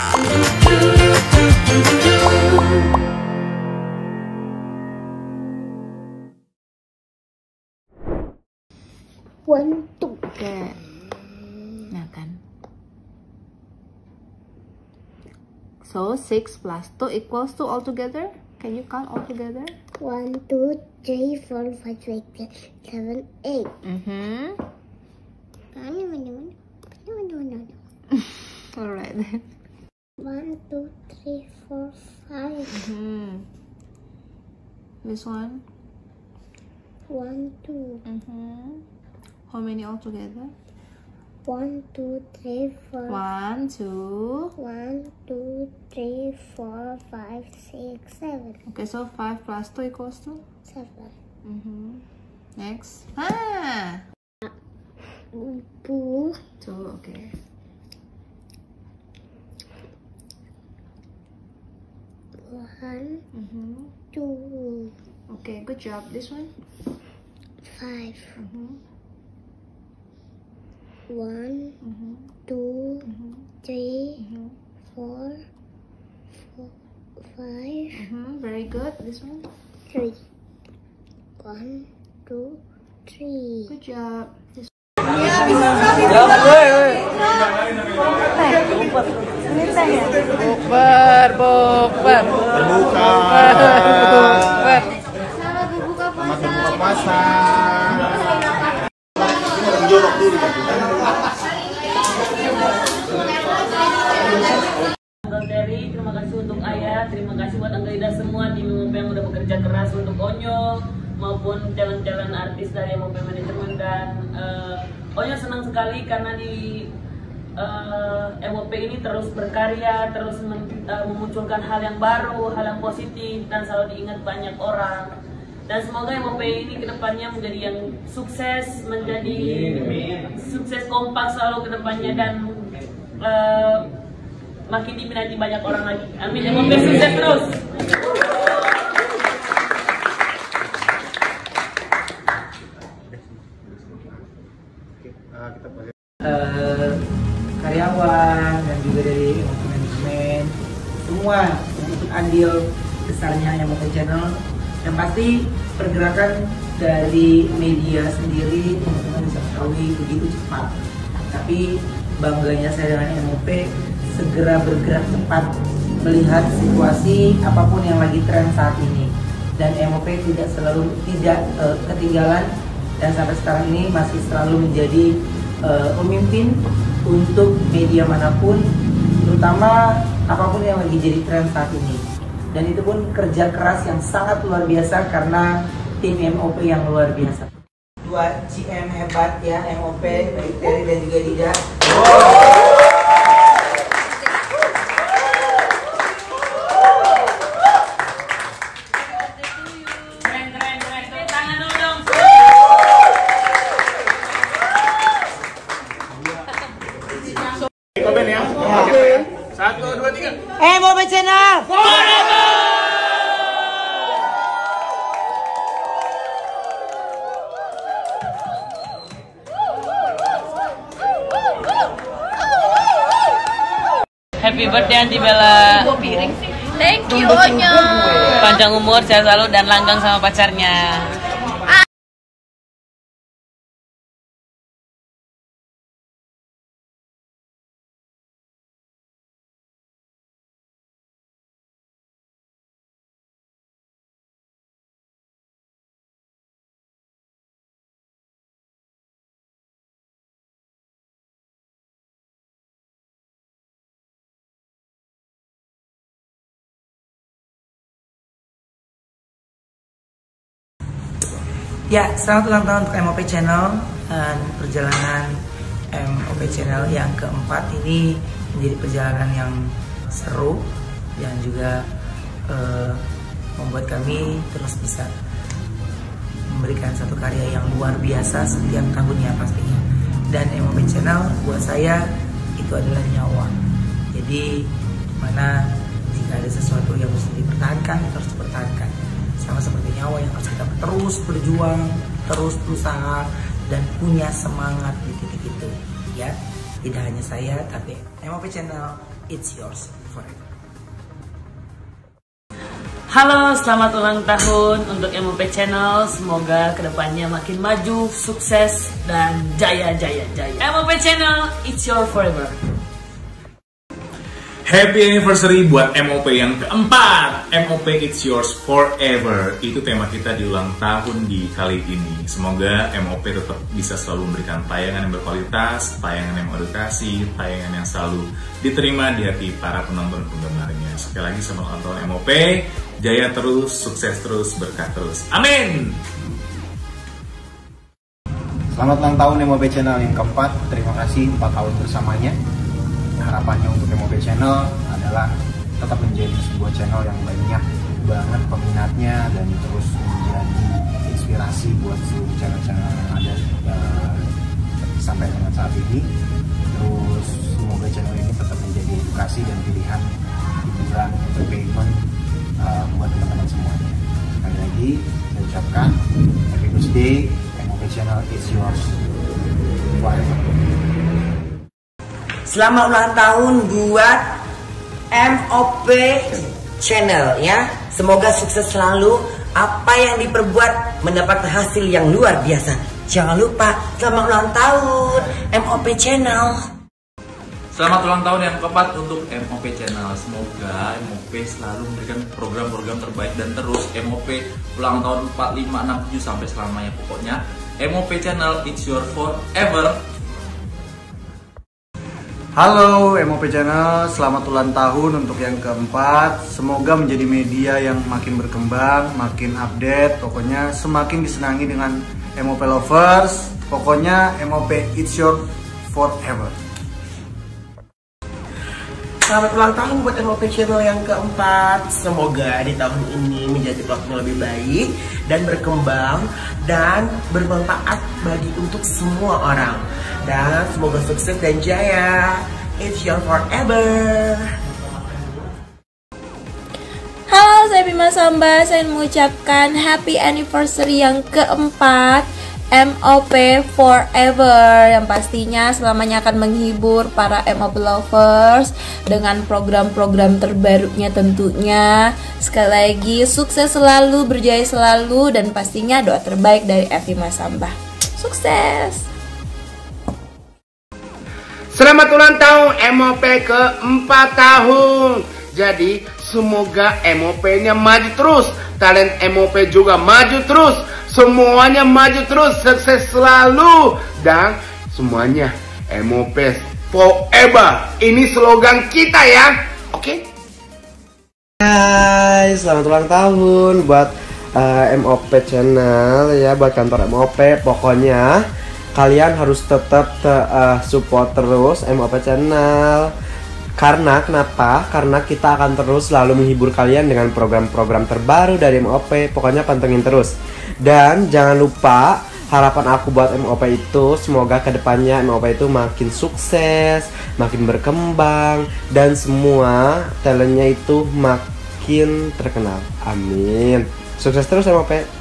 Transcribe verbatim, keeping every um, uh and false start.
One, two. Okay. Nah kan. So six plus two equals to altogether. Can you count altogether? One, two, three, four, five, six, seven, eight. Mm-hmm. Alright. One, two, three, four, five. Mm-hmm. This one. One, two. Mm-hmm. How many altogether? One, two, three, four. One, two. One, two, three, four, five, six, seven. Okay, so five plus two equals to? Seven. Mm-hmm. Next. Ah! Two. Two, okay. One, Mm-hmm. two. Okay, good job. This one? Five. Mm-hmm. One, Mm-hmm. two, Mm-hmm. three, Mm-hmm. four, four, five, Mm-hmm. Very good. This one? three. One, two, three. Good job. This Bukber, bukber. Berbuka. Bukber. Selamat berbuka puasa. Jorok dulu. Bang Terry, terima kasih untuk Ayah, terima kasih buat Angga Ida semua tim M O P yang udah bekerja keras untuk Onyo maupun talent-talent artis dari M O P Manajemen dan uh, Onyo senang sekali karena di uh, M O P ini terus berkarya, terus men, uh, memunculkan hal yang baru, hal yang positif dan selalu diingat banyak orang. Dan semoga M O P ini kedepannya menjadi yang sukses, menjadi sukses kompak selalu kedepannya dan uh, makin diminati banyak orang lagi. Amin. M O P sukses terus. Uh, karyawan dan juga dari M O P Manajemen semua yang ikut andil besarnya M O P Channel. Yang pasti pergerakan dari media sendiri teman-teman bisa ketahui begitu cepat. Tapi bangganya saya dengan M O P segera bergerak cepat melihat situasi apapun yang lagi tren saat ini. Dan M O P tidak selalu tidak uh, ketinggalan dan sampai sekarang ini masih selalu menjadi uh, pemimpin untuk media manapun, terutama apapun yang lagi jadi tren saat ini. Dan itu pun kerja keras yang sangat luar biasa karena tim M O P yang luar biasa. Dua G M hebat ya, M O P, baik Terry dan juga Dida. Keren, keren, keren. Tepuk tangan dulu dong. Komen ya. Satu, dua, tiga. M O P Channel. Happy birthday Aunty Bella. Thank you, Onyo. Panjang umur, sehat selalu dan langgeng sama pacarnya. Ya, selamat ulang tahun untuk M O P Channel dan perjalanan M O P Channel yang keempat ini menjadi perjalanan yang seru dan juga uh, membuat kami terus bisa memberikan satu karya yang luar biasa setiap tahunnya pastinya. Dan M O P Channel buat saya itu adalah nyawa. Jadi mana jika ada sesuatu yang mesti dipertahankan, harus dipertahankan. Sama seperti nyawa yang harus kita terus berjuang, terus berusaha dan punya semangat di titik itu. Ya, tidak hanya saya tapi M O P Channel it's yours forever. Halo, selamat ulang tahun untuk M O P Channel. Semoga kedepannya makin maju, sukses, dan jaya jaya jaya. M O P Channel, it's your forever. Happy anniversary buat M O P yang keempat. M O P It's Yours Forever. Itu tema kita di ulang tahun di kali ini. Semoga M O P tetap bisa selalu memberikan tayangan yang berkualitas, tayangan yang mengedukasi, tayangan yang selalu diterima di hati para penonton penggemarnya. Sekali lagi selamat ulang tahun M O P. Jaya terus, sukses terus, berkah terus. Amin. Selamat ulang tahun M O P Channel yang keempat. Terima kasih empat tahun bersamanya. Harapannya untuk M O P Channel adalah tetap menjadi sebuah channel yang banyak banget peminatnya dan terus menjadi inspirasi buat seluruh channel-channel yang ada uh, sampai dengan saat ini. Terus semoga channel ini tetap menjadi edukasi dan pilihan hiburan entertainment uh, buat teman-teman semuanya. Sekali lagi saya ucapkan happy birthday M O P Channel, it's yours forever. Selamat ulang tahun buat M O P Channel ya. Semoga sukses selalu. Apa yang diperbuat mendapat hasil yang luar biasa. Jangan lupa selamat ulang tahun M O P Channel. Selamat ulang tahun yang keempat untuk M O P Channel. Semoga M O P selalu memberikan program-program terbaik dan terus M O P ulang tahun empat, lima, enam, tujuh sampai selamanya. Pokoknya M O P Channel, it's your forever. Halo M O P Channel, selamat ulang tahun untuk yang keempat. Semoga menjadi media yang makin berkembang, makin update. Pokoknya semakin disenangi dengan M O P lovers. Pokoknya M O P it's your forever. Selamat ulang tahun buat M O P Channel yang keempat. Semoga di tahun ini menjadi platform lebih baik dan berkembang dan bermanfaat bagi untuk semua orang. Dan semoga sukses dan jaya. It's your forever. Halo, saya Bima Samba. Saya mengucapkan happy anniversary yang keempat M O P Forever, yang pastinya selamanya akan menghibur para M O P lovers dengan program-program terbarunya tentunya. Sekali lagi sukses selalu, berjaya selalu, dan pastinya doa terbaik dari Bima Samba. Sukses. Selamat ulang tahun M O P keempat tahun. Jadi semoga M O P-nya maju terus, talent M O P juga maju terus, semuanya maju terus, sukses selalu, dan semuanya M O P forever. Ini slogan kita ya, oke? Okay? Hai, selamat ulang tahun buat uh, M O P Channel ya, buat kantor M O P. Pokoknya kalian harus tetap te, uh, support terus M O P Channel. Karena kenapa? Karena kita akan terus selalu menghibur kalian dengan program-program terbaru dari M O P. Pokoknya pantengin terus. Dan jangan lupa, harapan aku buat M O P itu semoga kedepannya M O P itu makin sukses, makin berkembang, dan semua talentnya itu makin terkenal. Amin. Sukses terus M O P.